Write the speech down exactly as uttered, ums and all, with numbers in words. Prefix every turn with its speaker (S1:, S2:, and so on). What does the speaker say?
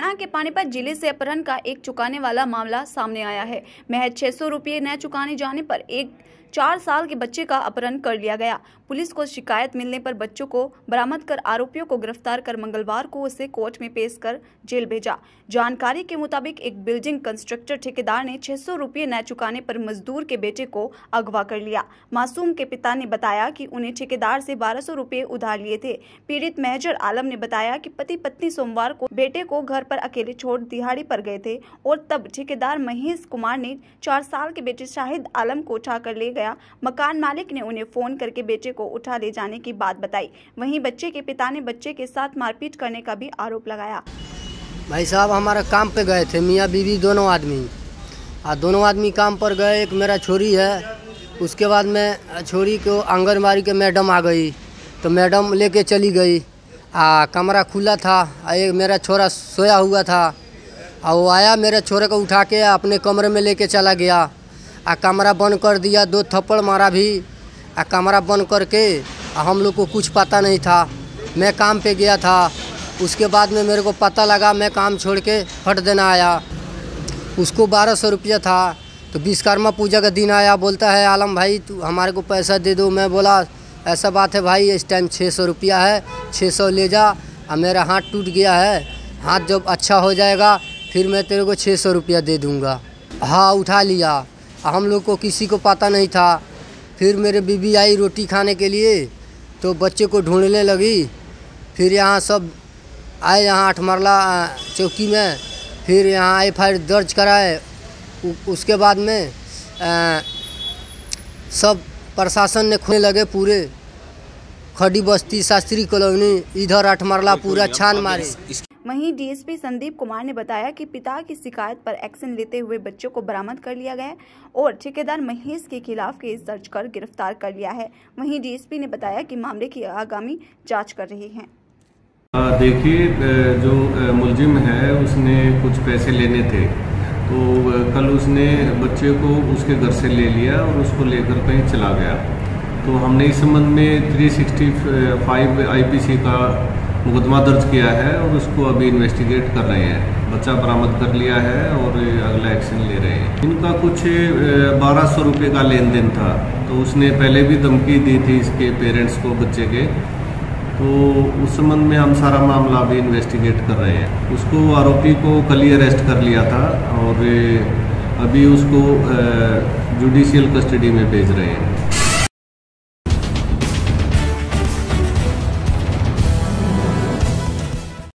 S1: हरियाणा के पानीपत जिले से अपहरण का एक चुकाने वाला मामला सामने आया है। महज छह सौ रुपये न चुकाने जाने पर एक चार साल के बच्चे का अपहरण कर लिया गया। पुलिस को शिकायत मिलने पर बच्चों को बरामद कर आरोपियों को गिरफ्तार कर मंगलवार को उसे कोर्ट में पेश कर जेल भेजा। जानकारी के मुताबिक एक बिल्डिंग कंस्ट्रक्टर ठेकेदार ने छह सौ रुपये न चुकाने पर मजदूर के बेटे को अगवा कर लिया। मासूम के पिता ने बताया कि उन्हें ठेकेदार से बारह सौ रुपये उधार लिए थे। पीड़ित मेजर आलम ने बताया कि पति पत्नी सोमवार को बेटे को घर पर अकेले छोड़ दिहाड़ी पर गए थे और तब ठेकेदार महेश कुमार ने चार साल के बेटे शाहिद आलम को उठाकर ले गया। मकान मालिक ने उन्हें फोन करके बेटे को उठा ले जाने की बात बताई। वहीं बच्चे के पिता ने बच्चे के साथ मारपीट करने का भी आरोप लगाया।
S2: भाई साहब हमारा काम पे गए थे, मियाँ बीवी दोनों आदमी आ दोनों आदमी काम पर गए। एक मेरा छोरी है, उसके बाद में छोरी को आंगनबाड़ी के मैडम आ गई तो मैडम लेके चली गई। आ कमरा खुला था, एक मेरा छोरा सोया हुआ था आ वो आया मेरे छोरे को उठा के अपने कमरे में लेके चला गया। आ कमरा बंद कर दिया, दो थप्पड़ मारा भी। आ कमरा बंद करके आ हम लोग को कुछ पता नहीं था। मैं काम पे गया था, उसके बाद में मेरे को पता लगा, मैं काम छोड़ के फट देना आया। उसको बारह सौ रुपया था तो विश्वकर्मा पूजा का दिन आया, बोलता है आलम भाई तू हमारे को पैसा दे दो। मैं बोला ऐसा बात है भाई, इस टाइम छः सौ रुपया है, छः सौ ले जा। और मेरा हाथ टूट गया है, हाथ जब अच्छा हो जाएगा फिर मैं तेरे को छः सौ रुपया दे दूँगा। हाँ उठा लिया। हम लोग को किसी को पता नहीं था। फिर मेरे बीवी आई रोटी खाने के लिए तो बच्चे को ढूंढने लगी। फिर यहाँ सब आए, यहाँ आठ मरला चौकी में, फिर यहाँ एफ आई आर दर्ज कराए। उसके बाद में आ, सब प्रशासन ने खोलने लगे, पूरे खड़ी बस्ती शास्त्री कॉलोनी इधर आठ मरला पूरा छान मारे।
S1: वहीं डीएसपी संदीप कुमार ने बताया कि पिता की शिकायत पर एक्शन लेते हुए बच्चों को बरामद कर लिया गया और ठेकेदार महेश के खिलाफ केस दर्ज कर गिरफ्तार कर लिया है। वहीं डीएसपी ने बताया कि मामले की आगामी जांच कर रही हैं।
S3: देखिए, जो मुलजिम है उसने कुछ पैसे लेने थे तो कल उसने बच्चे को उसके घर से ले लिया और उसको लेकर कहीं चला गया। तो हमने इस संबंध में तीन सौ पैंसठ आईपीसी का मुकदमा दर्ज किया है और उसको अभी इन्वेस्टिगेट कर रहे हैं। बच्चा बरामद कर लिया है और अगला एक्शन ले रहे हैं। इनका कुछ बारह सौ रुपये का लेन देन था तो उसने पहले भी धमकी दी थी इसके पेरेंट्स को, बच्चे के। तो उस संबंध में हम सारा मामला अभी इन्वेस्टिगेट कर रहे हैं। उसको आरोपी को कल ही अरेस्ट कर लिया था और अभी उसको जुडिशियल कस्टडी में भेज रहे हैं।